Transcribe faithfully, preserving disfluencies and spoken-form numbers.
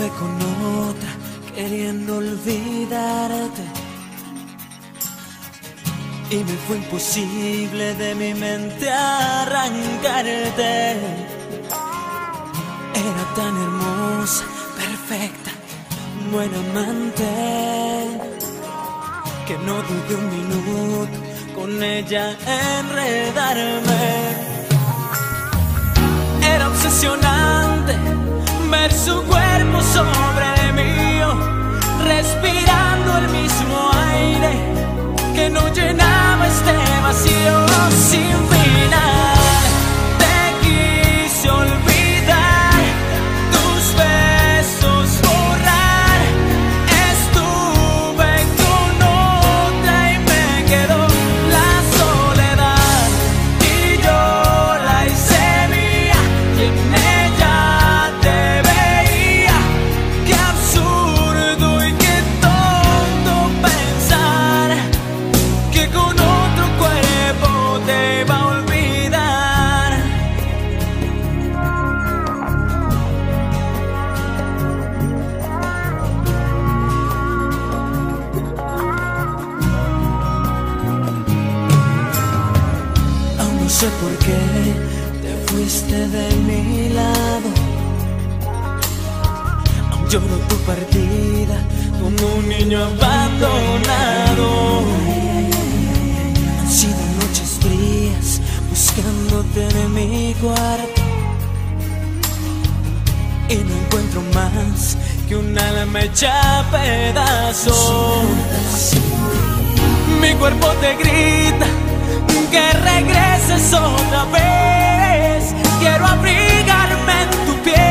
Estuve con otra queriendo olvidarte y me fue imposible de mi mente arrancarte. Era tan hermosa, perfecta, buena amante, que no dudé un minuto con ella enredarme. Era obsesionante ver su cuerpo sobre el mío, respirando el mismo aire que no llenaba este vacío sin final. Te quise olvidar, tus besos borrar. Estuve con otra y me quedó la soledad, y yo la hice mía y en ella te veía. Qué absurdo y qué tonto pensar que con otro cuerpo te va a olvidar. Aún no sé por qué te fuiste de mi lado. Aún lloro tu partida como un niño abandonado. Han sido noches frías buscándote en mi cuarto y no encuentro más que un alma hecha pedazos. Mi cuerpo te grita que regreses otra vez. Quiero abrigarme en tu piel